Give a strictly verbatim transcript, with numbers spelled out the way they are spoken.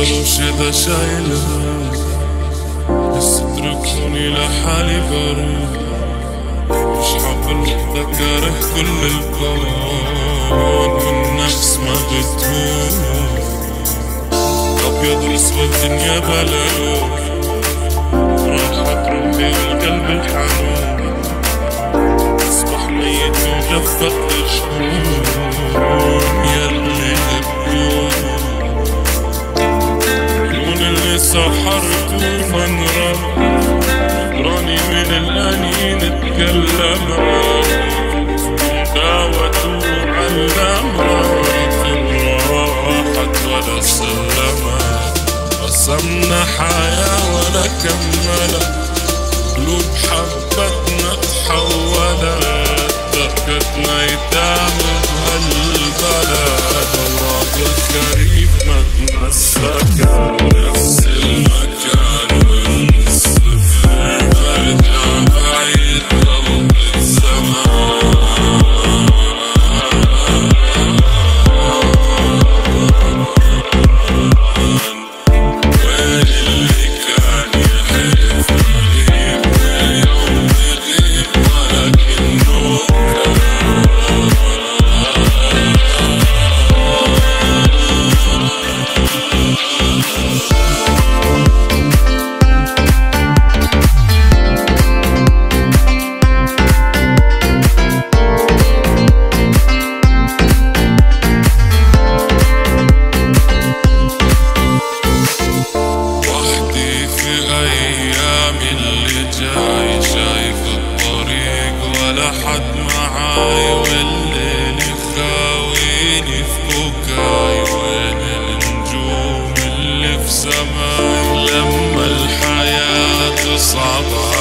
تفكروش اذا شايلها، بس اتركوني لحالي بروح. مش حفل كاره كل الكون والنفس ما بتهون. ابيض واسود دنيا بلوش، راحت روحي والقلب الحنون. اصبح ميت ومجفف الشموم يلي سحرت ومنرى راني من الأنين اتكلمت داوت وعلمت راحت ولا سلمت. قسمنا حياة ولا كملت، قلوب حبتنا تحولت، تركتنا يتام بهالبلد. الله الكريم ما تمسكت نفس المكان ونص برجع بعيد قلب الزمان. وين اللي كان يحلف غريب واليوم يغيب ولكنه حد معاي والليل يخاويني في كوكاي. وين النجوم اللي في سماي لما الحياة تصعب